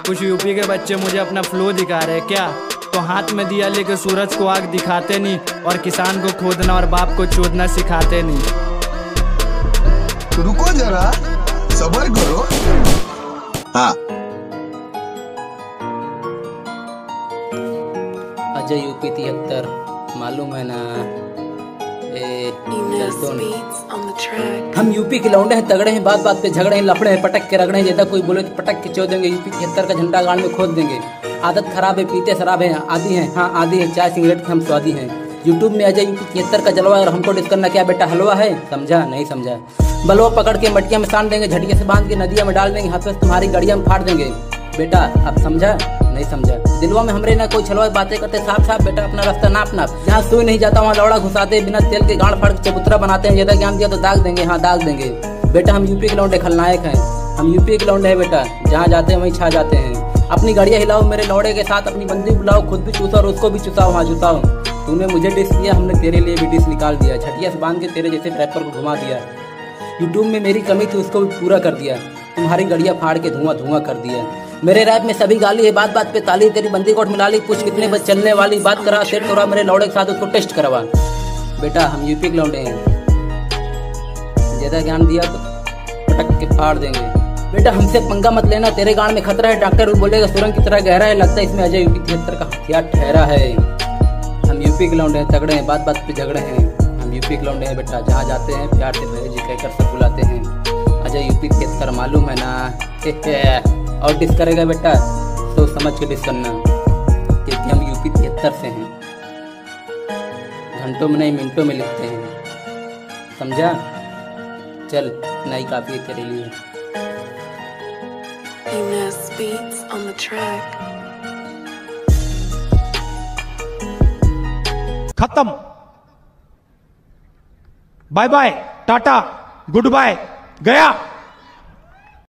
कुछ यूपी के बच्चे मुझे अपना फ्लो दिखा रहे क्या? तो हाथ में दिया लेके सूरज को आग दिखाते नहीं, और किसान को खोदना और बाप को चोदना सिखाते नहीं। रुको जरा, सब्र करो। हाँ, अजय यूपी 73 मालूम है ना? हम यूपी के लौंडे हैं, तगड़े हैं, बात बात पे झगड़े हैं, लफड़े हैं, पटक के रगड़े हैं। जैसा कोई बोले तो पटक के चो देंगे। यूपी 73 का झंडा गाड़ में खोद देंगे। आदत खराब है, पीते शराब है, आदि हैं, हाँ आदि है, चाय सिगरेट के हम स्वादी हैं। यूट्यूब में अजय यूपी 73 का जलवा और हमको डिस करना क्या बेटा हलवा है? समझा नहीं समझा? बलवा पकड़ के मटिया में सान देंगे, झटिया से बांध के नदिया में डाल देंगे, हाथ से तुम्हारी गड़िया में फाड़ देंगे। बेटा अब समझा नहीं समझा? दिलवा में हमरे ना कोई छलवा बातें करते, साफ साफ बेटा अपना रास्ता नाप नाप। जहाँ सुई नहीं जाता वहाँ लौड़ा घुसाते, बिना तेल के गांड फाड़ के चबूतरा बनाते हैं। ज्यादा ज्ञान दिया तो दाग देंगे, हाँ दाग देंगे। बेटा हम यूपी के लौंडे खलनायक हैं, हम यूपी के लौंडे हैं बेटा, जहाँ जाते हैं वहीं छा जाते हैं। अपनी गाड़ियाँ हिलाओ मेरे लौड़े के साथ, अपनी बंदी बुलाओ, खुद भी चूसा और उसको भी चुसाओ, हाँ चुसाओ। तूने मुझे डिस किया, हमने तेरे लिए भी डिस निकाल दिया, झटिया से बांध के तेरे जैसे रैपर को घुमा दिया। यूट्यूब में मेरी कमी थी उसको भी पूरा कर दिया, तुम्हारी गड़िया फाड़ के धुआं धुआं कर दिया। मेरे रैप में सभी गाली है, बात बात पे ताली, तेरी बंदी कोट मिला ली, पूछ कितने बज चलने वाली, बात करा सेट करा मेरे लौड़े के साथ, उसको टेस्ट करवा। बेटा हम यूपी के लौंडे हैं, ज्यादा ज्ञान दिया तो पटक के फाड़ देंगे। बेटा हमसे पंगा मत लेना, तेरे गांड में खतरा है, डॉक्टर बोलेगा सुरंग की तरह गहरा है, लगता है इसमें अजय यूपी 73 का हथियार ठहरा है। हम यूपी के लौंडे हैं, तगड़े हैं, बात बात पे झगड़े हैं। हम यूपी के लौंडे हैं बेटा, जहाँ जाते हैं प्यार से भैया जी कहकर सब बुलाते हैं। अजय यूपी 73 मालूम है ना? और डिस करेगा बेटा तो समझ के डिस करना, क्योंकि हम यूपी 73 से हैं। घंटों में नहीं मिनटों में लिखते हैं, समझा? चल नहीं काफी है तेरे लिए। खत्म, bye bye, tata, goodbye, गया।